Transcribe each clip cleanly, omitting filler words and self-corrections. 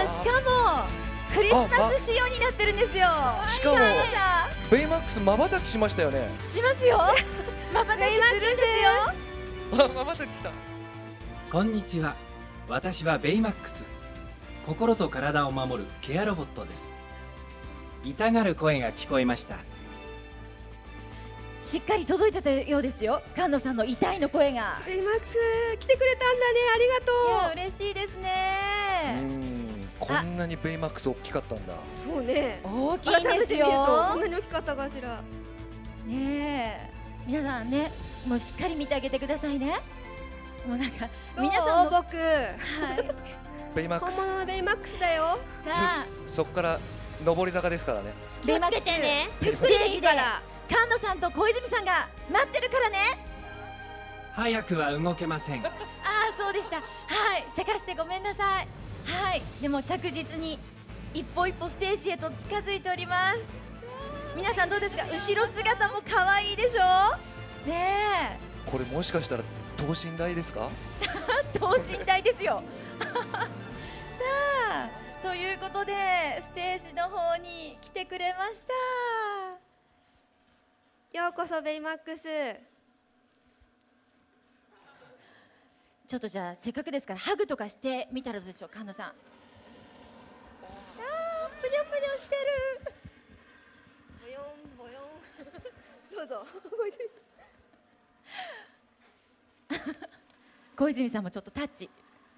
しかもクリスマス仕様になってるんですよ。 しかも菅野さベイマックスまばたきしましたよね。 んしますよ。まばたきするんですよ。 まばたきした。 こんにちは。私はベイマックス。心と体を守るケアロボットです。痛がる声が聞こえました。 しっかり届いてたようですよ。菅野さんの痛いの声が。 ベイマックス来てくれたんだね。ありがとう。 いや嬉しいですね。 こんなにベイマックス大きかったんだ。 そうね。 大きいんですよ。 改めて見るとこんなに大きかったかしら。 ねえ、皆さんね、もうしっかり見てあげてくださいね。もうなんかどう皆さんの僕ベイマックス。 本物のベイマックスだよ。 さあそこから上り坂ですからね。 ベイマックスゆっくりでいいから。 菅野さんと小泉さんが待ってるからね。 早くは動けません。 ああそうでした。はい、せかしてごめんなさい。はい、でも着実に一歩一歩ステージへと近づいております。皆さんどうですか。後ろ姿も可愛いでしょ。ねこれもしかしたら等身大ですか。 え、等身大ですよ。さあ、ということでステージの方に来てくれました。 ようこそベイマックス。 ちょっとじゃあせっかくですからハグとかしてみたらどうでしょう。菅野さん。あー、ぷにょぷにょしてる。 ボヨンボヨン。どうぞ。 小泉さんもちょっとタッチ。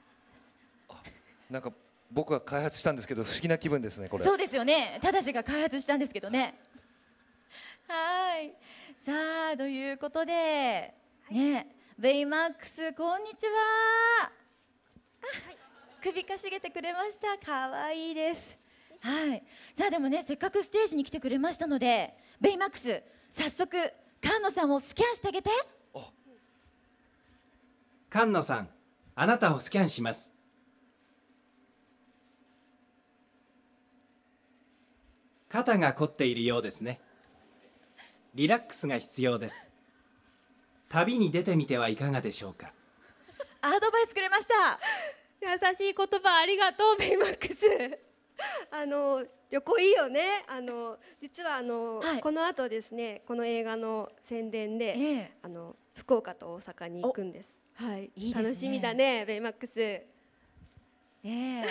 なんか僕が開発したんですけど不思議な気分ですねこれ。 そうですよね。ただしが開発したんですけどね。はい。さあということで、ね、ベイマックスこんにちは。首かしげてくれました。可愛いです。はい。さあでもね、せっかくステージに来てくれましたので、ベイマックス早速菅野さんをスキャンしてあげて。 菅野さん、あなたをスキャンします。肩が凝っているようですね。リラックスが必要です。旅に出てみてはいかがでしょうか。 アドバイスくれました。 優しい言葉ありがとうベイマックス。旅行いいよね。実ははいこの後ですね、この映画の宣伝で、 ええ福岡と大阪に行くんです。はい、 いいですね楽しみだねベイマックス。 ねえ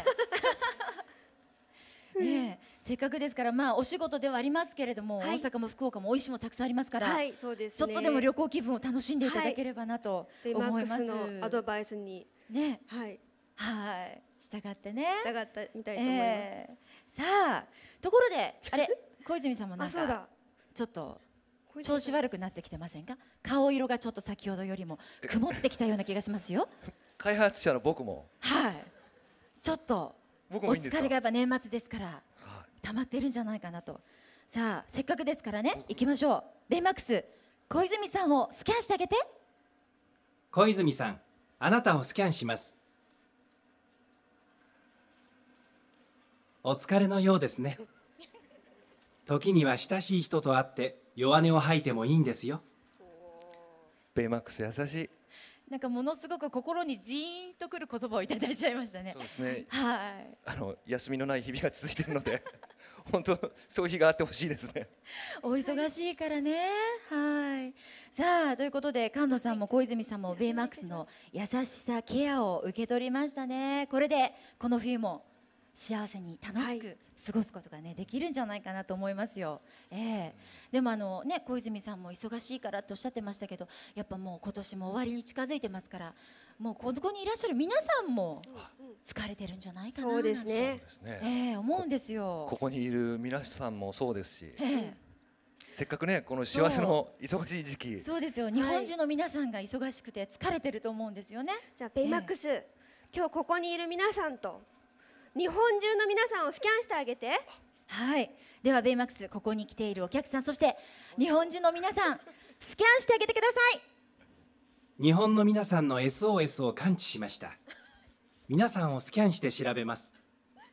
ねえ、せっかくですから、まあお仕事ではありますけれども、 はい大阪も福岡も美味しいものたくさんありますから、 はい、そうですね。 ちょっとでも旅行気分を楽しんでいただければなとベイマ思います。 ックスのアドバイスに、 ね、 はい、 はい、従ってね。 従ったみたいと思います。 さあ、ところで、あれ、小泉さんもなんかあ、そうだ。 ちょっと調子悪くなってきてませんか。顔色がちょっと先ほどよりも曇ってきたような気がしますよ。 開発者の僕も。 はい、ちょっとお僕もいいんですか。 疲れがやっぱ年末ですから溜まってるんじゃないかなと。さあせっかくですからね、行きましょう。ベイマックス小泉さんをスキャンしてあげて。 小泉さん、あなたをスキャンします。お疲れのようですね。時には親しい人と会って弱音を吐いてもいいんですよ。 ベイマックス優しい。 なんかものすごく心にジーンとくる言葉をいただいちゃいましたね。 そうですね。 はい。 休みのない日々が続いているので本当そういう日があってほしいですね。 お忙しいからね。はい。さあということで菅野さんも小泉さんもベイマックスの優しさケアを受け取りましたね。これでこの冬も幸せに楽しく過ごすことがねできるんじゃないかなと思いますよ。でもね、小泉さんも忙しいからっておっしゃってましたけど、やっぱもう今年も終わりに近づいてますから、もうここにいらっしゃる皆さんも疲れてるんじゃないかな。 そうですね。 そうですね。 思うんですよ。 ここにいる皆さんもそうですし、 えせっかくねこの師走の忙しい時期。 そうですよ。日本中の皆さんが忙しくて疲れてると思うんですよね。 じゃあベイマックス、今日ここにいる皆さんと日本中の皆さんをスキャンしてあげて。 はい。ではベイマックスここに来ているお客さん、そして日本中の皆さんスキャンしてあげてください。 日本の皆さんの SOS を感知しました。皆さんをスキャンして調べます。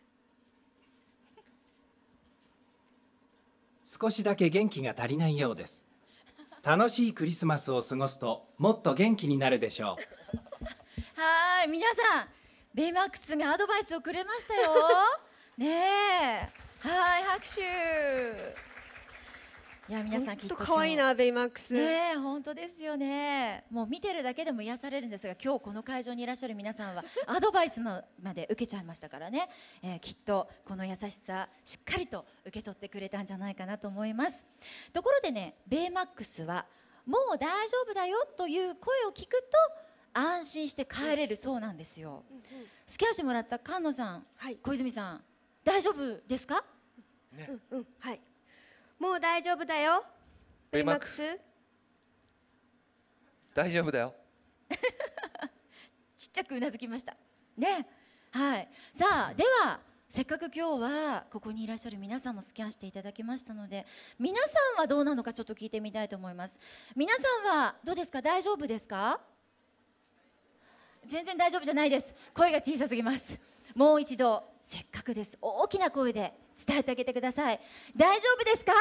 少しだけ元気が足りないようです。楽しいクリスマスを過ごすともっと元気になるでしょう。 はい、皆さんベイマックスがアドバイスをくれましたよ。ねえ、はい、拍手。いや、皆さんきっと可愛いな、ベイマックス。 ねえ、本当ですよね。もう見てるだけでも癒されるんですが、今日この会場にいらっしゃる皆さんはアドバイスまで受けちゃいましたからね、きっとこの優しさしっかりと受け取ってくれたんじゃないかなと思います。ところでね、ベイマックスはもう大丈夫だよという声を聞くと安心して帰れるそうなんですよ。スキャンしてもらった菅野さん、 はい、 小泉さん、大丈夫ですか？ ね、 はい。もう大丈夫だよ。ベイマックス。 大丈夫だよ。 ちっちゃくうなずきました。ね、はい。さあ、ではせっかく今日はここにいらっしゃる皆さんもスキャンしていただきましたので、皆さんはどうなのかちょっと聞いてみたいと思います。皆さんはどうですか？大丈夫ですか？全然大丈夫じゃないです。声が小さすぎます。もう一度せっかくです、大きな声で伝えてあげてください。大丈夫ですか？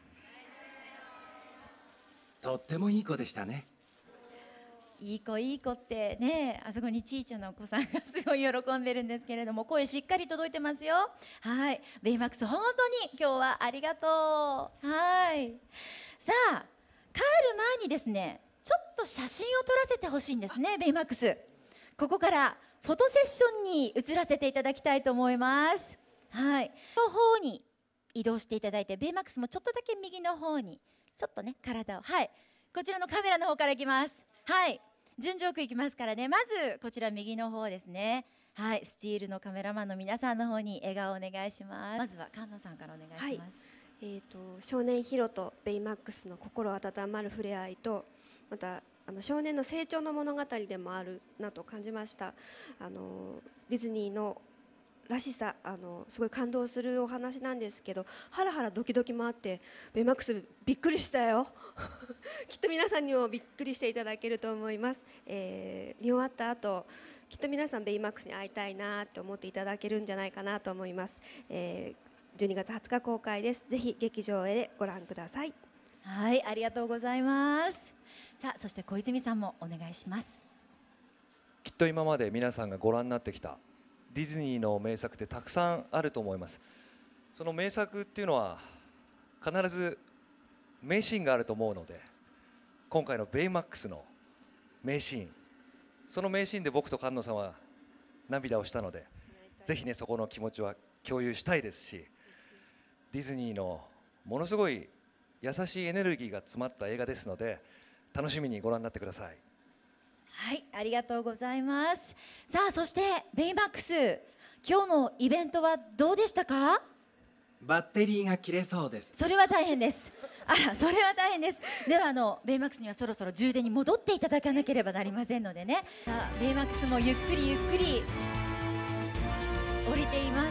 とってもいい子でしたね。 いい子いい子ってね、あそこにちいちゃなお子さんがすごい喜んでるんですけれども、声しっかり届いてますよ。はい、ベイマックス本当に今日はありがとう。はい、さあ帰る前にですね、ちょっと写真を撮らせてほしいんですね。ベイマックス、ここからフォトセッションに移らせていただきたいと思います。はい、の方に移動していただいて、ベイマックスもちょっとだけ右の方にちょっとね体を、はい、こちらのカメラの方からいきます。はい、順序よくいきますからね。まずこちら右の方ですね。はい、スチールのカメラマンの皆さんの方に笑顔お願いします。まずは菅野さんからお願いします。 はい、少年ヒロとベイマックスの心温まる触れ合いと、また少年の成長の物語でもあるなと感じました。ディズニーのらしさ、すごい感動するお話なんですけど、ハラハラドキドキもあって、ベイマックスびっくりしたよきっと皆さんにもびっくりしていただけると思います。見終わった後、きっと皆さんベイマックスに会いたいなって思っていただけるんじゃないかなと思います。12月20日公開です。ぜひ劇場へご覧ください。 はい、ありがとうございます。さあ、そして小泉さんもお願いします。 きっと今まで皆さんがご覧になってきたディズニーの名作ってたくさんあると思います。その名作っていうのは必ず名シーンがあると思うので、今回のベイマックスの名シーン、その名シーンで僕と菅野さんは涙をしたので、ぜひねそこの気持ちは共有したいですし、ディズニーのものすごい優しいエネルギーが詰まった映画ですので、楽しみにご覧になってください。 はい、ありがとうございます。さあ、そしてベイマックス、今日のイベントはどうでしたか？ バッテリーが切れそうです。 それは大変です。あら、それは大変です。ではベイマックスにはそろそろ充電に戻っていただかなければなりませんのでね。さあ、ベイマックスもゆっくりゆっくり降りています。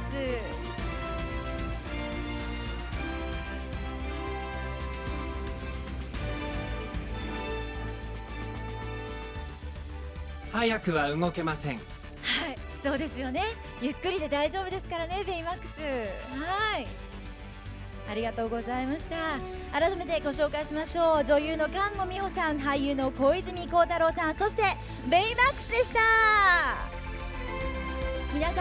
早くは動けません。 はい、そうですよね。ゆっくりで大丈夫ですからね、ベイマックス。はい、ありがとうございました。改めてご紹介しましょう。女優の菅野美穂さん、俳優の小泉孝太郎さん、そしてベイマックスでした。皆さん